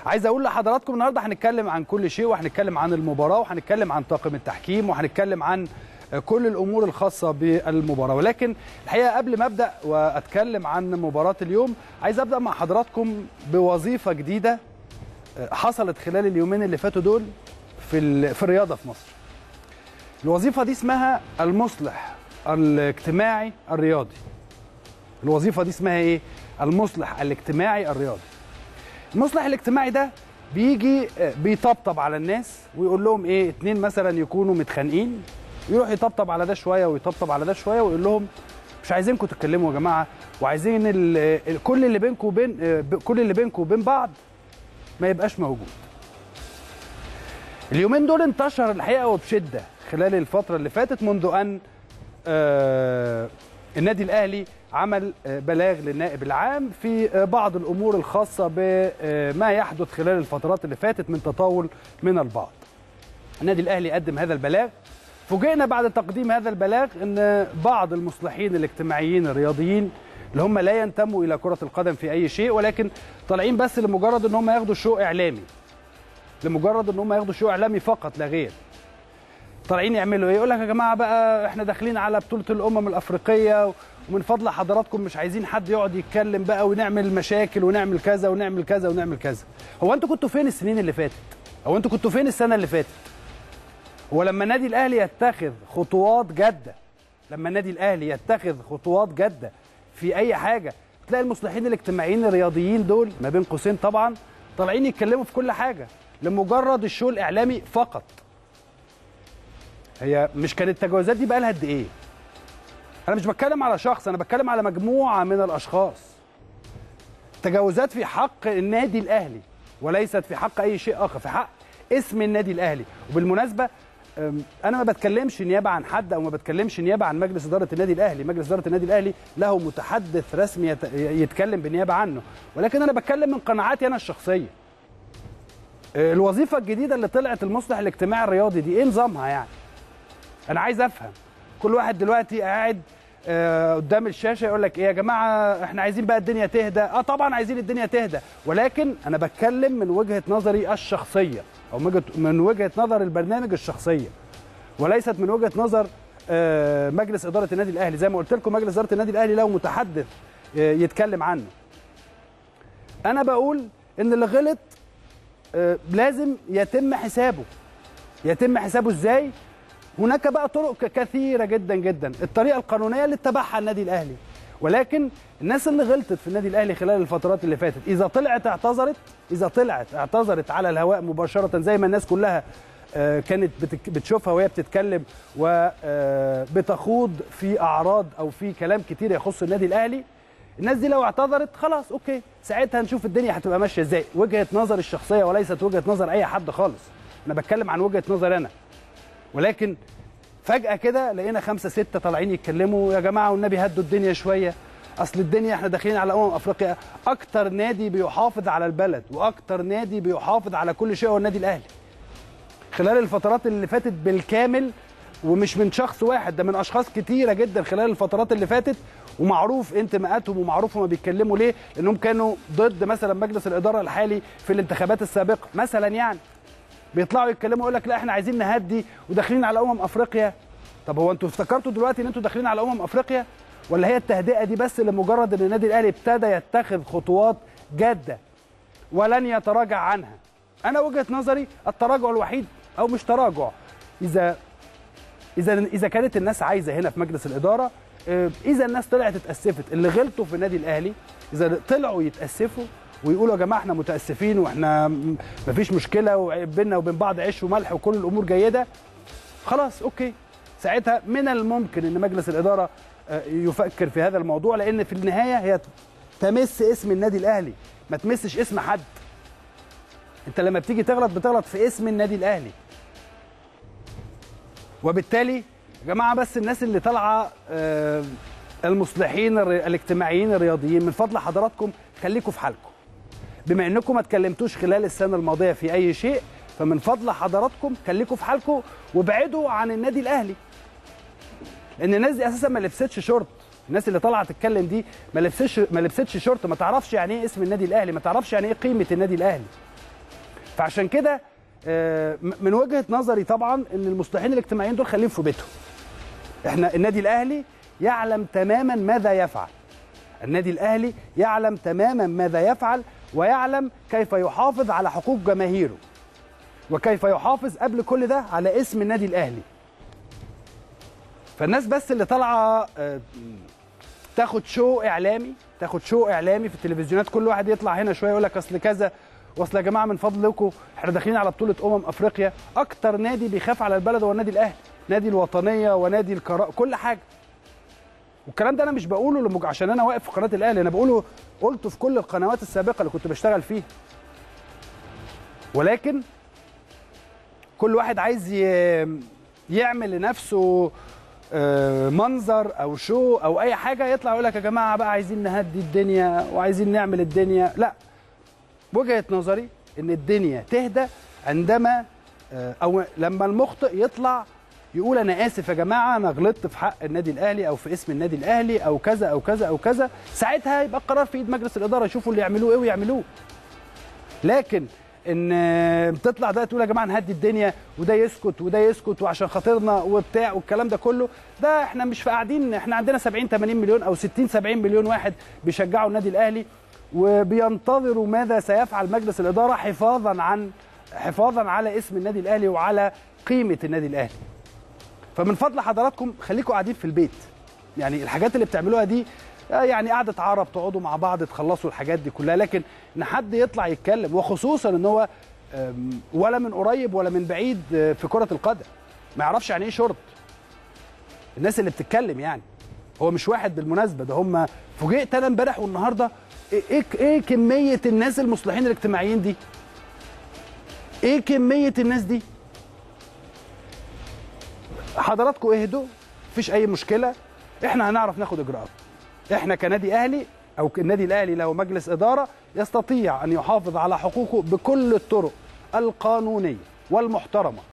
عايز اقول لحضراتكم النهارده هنتكلم عن كل شيء، وهنتكلم عن المباراه، وهنتكلم عن طاقم التحكيم، وهنتكلم عن كل الامور الخاصه بالمباراه. ولكن الحقيقه قبل ما ابدا واتكلم عن مباراه اليوم، عايز ابدا مع حضراتكم بوظيفه جديده حصلت خلال اليومين اللي فاتوا دول في الرياضه في مصر. الوظيفه دي اسمها المصلح الاجتماعي الرياضي. الوظيفه دي اسمها ايه؟ المصلح الاجتماعي الرياضي. المصلح الاجتماعي ده بيجي بيطبطب على الناس ويقول لهم ايه، اتنين مثلا يكونوا متخانقين، يروح يطبطب على ده شويه ويطبطب على ده شويه ويقول لهم مش عايزينكم تتكلموا يا جماعه، وعايزين كل اللي بينكم وبين بعض ما يبقاش موجود. اليومين دول انتشر الحقيقه وبشده خلال الفتره اللي فاتت، منذ ان النادي الاهلي عمل بلاغ للنائب العام في بعض الامور الخاصه بما يحدث خلال الفترات اللي فاتت من تطاول من البعض. النادي الاهلي قدم هذا البلاغ، فوجئنا بعد تقديم هذا البلاغ ان بعض المصلحين الاجتماعيين الرياضيين اللي هم لا ينتموا الى كره القدم في اي شيء، ولكن طالعين بس لمجرد ان هم ياخدوا شو اعلامي، لمجرد ان هم ياخدوا شو اعلامي فقط لا غير. طالعين يعملوا ايه؟ يقول لك يا جماعه بقى احنا داخلين على بطوله الامم الافريقيه، ومن فضل حضراتكم مش عايزين حد يقعد يتكلم بقى ونعمل مشاكل ونعمل كذا ونعمل كذا ونعمل كذا. هو انتوا كنتوا فين السنين اللي فاتت؟ هو انتوا كنتوا فين السنه اللي فاتت؟ هو لما النادي الاهلي يتخذ خطوات جاده، لما النادي الاهلي يتخذ خطوات جاده في اي حاجه، تلاقي المصلحين الاجتماعيين الرياضيين دول ما بين قوسين طبعا طالعين يتكلموا في كل حاجه لمجرد الشو الاعلامي فقط. هي مش كانت التجاوزات دي بقى لها قد ايه؟ انا مش بتكلم على شخص، انا بتكلم على مجموعه من الاشخاص. تجاوزات في حق النادي الاهلي وليست في حق اي شيء اخر، في حق اسم النادي الاهلي. وبالمناسبه انا ما بتكلمش نيابه عن حد او ما بتكلمش نيابه عن مجلس اداره النادي الاهلي، مجلس اداره النادي الاهلي له متحدث رسمي يتكلم بالنيابه عنه، ولكن انا بتكلم من قناعاتي انا الشخصيه. الوظيفه الجديده اللي طلعت المصلح الاجتماعي الرياضي دي ايه نظامها يعني؟ انا عايز افهم. كل واحد دلوقتي قاعد قدام الشاشه يقول لك ايه يا جماعه احنا عايزين بقى الدنيا تهدى. طبعا عايزين الدنيا تهدى، ولكن انا بتكلم من وجهه نظري الشخصيه، او من وجهه نظر البرنامج الشخصيه، وليست من وجهه نظر مجلس اداره النادي الاهلي. زي ما قلت لكم مجلس اداره النادي الاهلي له متحدث يتكلم عنه. انا بقول ان اللي غلط لازم يتم حسابه. يتم حسابه ازاي؟ هناك بقى طرق كثيرة جدا جدا، الطريقة القانونية اللي اتبعها النادي الأهلي، ولكن الناس اللي غلطت في النادي الأهلي خلال الفترات اللي فاتت إذا طلعت اعتذرت على الهواء مباشرة زي ما الناس كلها كانت بتشوفها وهي بتتكلم وبتخوض في أعراض أو في كلام كتير يخص النادي الأهلي، الناس دي لو اعتذرت خلاص أوكي، ساعتها نشوف الدنيا هتبقى ماشية إزاي. وجهة نظر الشخصية وليست وجهة نظر أي حد خالص، أنا بتكلم عن وجهة نظر أنا. ولكن فجأة كده لقينا 5 6 طالعين يتكلموا يا جماعة والنبي هدوا الدنيا شوية، أصل الدنيا احنا داخلين على أفريقيا. أكتر نادي بيحافظ على البلد وأكتر نادي بيحافظ على كل شيء هو النادي الأهلي. خلال الفترات اللي فاتت بالكامل، ومش من شخص واحد، ده من أشخاص كتيرة جدا خلال الفترات اللي فاتت، ومعروف انتماءاتهم ومعروف هما بيتكلموا ليه، لأنهم كانوا ضد مثلا مجلس الإدارة الحالي في الانتخابات السابقة مثلا، يعني بيطلعوا يتكلموا يقول لك لا احنا عايزين نهدي وداخلين على افريقيا. طب هو انتوا افتكرتوا دلوقتي ان انتوا داخلين على افريقيا، ولا هي التهدئه دي بس لمجرد ان النادي الاهلي ابتدى يتخذ خطوات جاده ولن يتراجع عنها؟ انا وجهه نظري التراجع الوحيد، او مش تراجع، اذا كانت الناس عايزه هنا في مجلس الاداره، اذا الناس طلعت اتاسفت، اللي غلطوا في النادي الاهلي اذا طلعوا يتاسفوا ويقولوا يا جماعه احنا متاسفين واحنا مفيش مشكله وبيننا وبين بعض عيش وملح وكل الامور جيده، خلاص اوكي، ساعتها من الممكن ان مجلس الاداره يفكر في هذا الموضوع، لان في النهايه هي تمس اسم النادي الاهلي، ما تمسش اسم حد. انت لما بتيجي تغلط بتغلط في اسم النادي الاهلي. وبالتالي يا جماعه بس الناس اللي طالعه المصلحين الاجتماعيين الرياضيين، من فضل حضراتكم خليكم في حالكم. بما انكم ما اتكلمتوش خلال السنه الماضيه في اي شيء، فمن فضل حضراتكم خليكم في حالكم وابعدوا عن النادي الاهلي. لان الناس دي اساسا ما لبستش شورت، الناس اللي طالعه تتكلم دي ما لبستش شورت، ما تعرفش يعني ايه اسم النادي الاهلي، ما تعرفش يعني ايه قيمه النادي الاهلي. فعشان كده من وجهه نظري طبعا ان المصلحين الاجتماعيين دول خليهم في بيتهم. احنا النادي الاهلي يعلم تماما ماذا يفعل. النادي الاهلي يعلم تماما ماذا يفعل، ويعلم كيف يحافظ على حقوق جماهيره، وكيف يحافظ قبل كل ده على اسم النادي الاهلي. فالناس بس اللي طالعه تاخد شو اعلامي في التلفزيونات، كل واحد يطلع هنا شويه يقول لك اصل كذا، واصل يا جماعه من فضلكم احنا داخلين على بطوله افريقيا. اكتر نادي بيخاف على البلد هو النادي الاهلي، نادي الوطنيه ونادي الكراء، كل حاجه. والكلام ده انا مش بقوله عشان انا واقف في قناه الاهلي، انا قلته في كل القنوات السابقه اللي كنت بشتغل فيها. ولكن كل واحد عايز يعمل لنفسه منظر او شو او اي حاجه، يطلع يقول لك يا جماعه بقى عايزين نهدي الدنيا وعايزين نعمل الدنيا. لا، وجهه نظري ان الدنيا تهدى عندما او لما المخطئ يطلع يقول انا اسف يا جماعه انا غلطت في حق النادي الاهلي او في اسم النادي الاهلي او كذا او كذا او كذا. ساعتها يبقى القرار في ايد مجلس الاداره، يشوفوا اللي يعملوه ايه ويعملوه. لكن ان بتطلع ده تقول يا جماعه نهدي الدنيا وده يسكت وده يسكت وعشان خاطرنا وبتاع والكلام ده كله، ده احنا مش قاعدين، احنا عندنا 70 80 مليون او 60 70 مليون واحد بيشجعوا النادي الاهلي وبينتظروا ماذا سيفعل مجلس الاداره حفاظا على اسم النادي الاهلي وعلى قيمه النادي الاهلي. فمن فضل حضراتكم خليكم قاعدين في البيت. يعني الحاجات اللي بتعملوها دي يعني قعدة عرب تقعدوا مع بعض تخلصوا الحاجات دي كلها، لكن ان حد يطلع يتكلم، وخصوصا ان هو ولا من قريب ولا من بعيد في كرة القدم ما يعرفش يعني ايه شرط. الناس اللي بتتكلم يعني هو مش واحد بالمناسبة، ده هم فوجئت انا امبارح والنهارده ايه كمية الناس المصلحين الاجتماعيين دي، ايه كمية الناس دي. حضراتكم اهدوا، مفيش اي مشكلة، احنا هنعرف ناخد اجراءات. احنا كنادي اهلي او النادي الاهلي له مجلس اداره يستطيع ان يحافظ على حقوقه بكل الطرق القانونيه والمحترمه